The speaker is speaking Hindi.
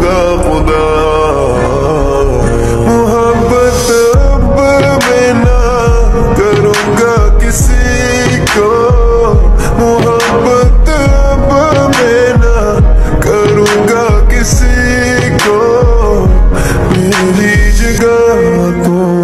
मांगा खुदा। मोहब्बत अब मैं ना करूँगा किसी को, मोहब्बत अब मैं ना करूँगा किसी को। मेरी जगह को